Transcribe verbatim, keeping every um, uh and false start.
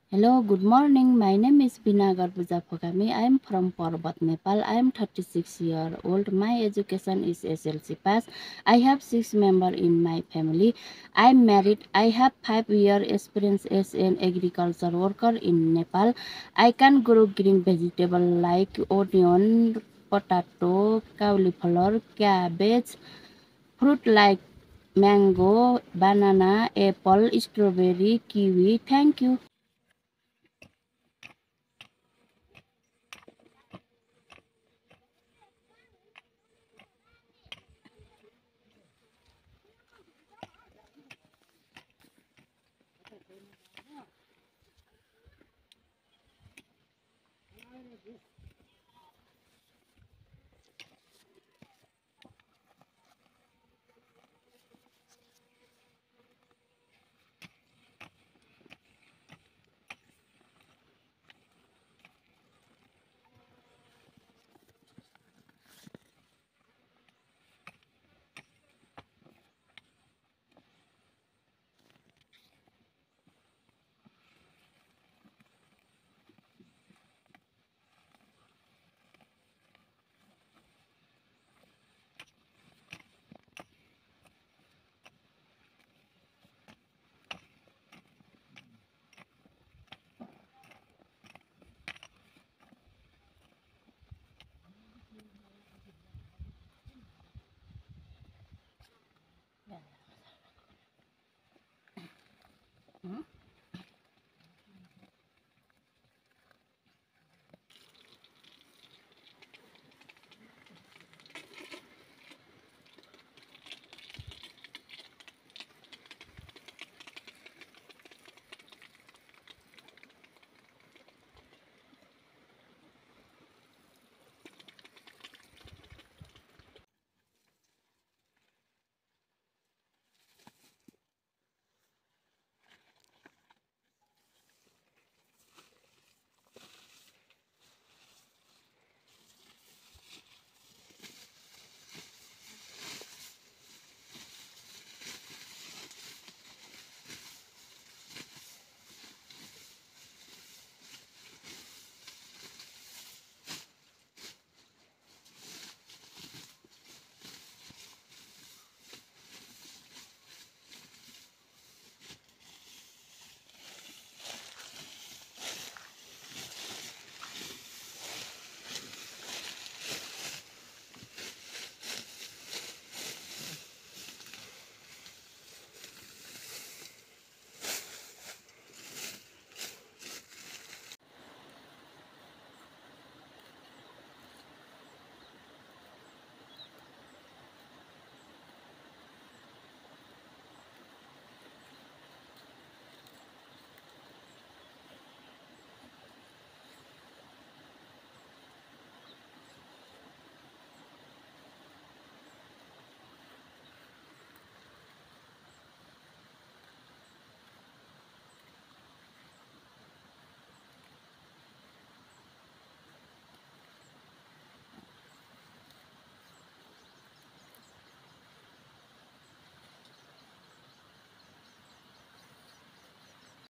Hello, good morning. My name is Binagar Puja Phokami. I am from Parbat, Nepal. I am thirty-six years old. My education is S L C pass. I have six members in my family. I am married. I have five year experience as an agriculture worker in Nepal. I can grow green vegetable like onion, potato, cauliflower, cabbage, fruit like mango, banana, apple, strawberry, kiwi. Thank you.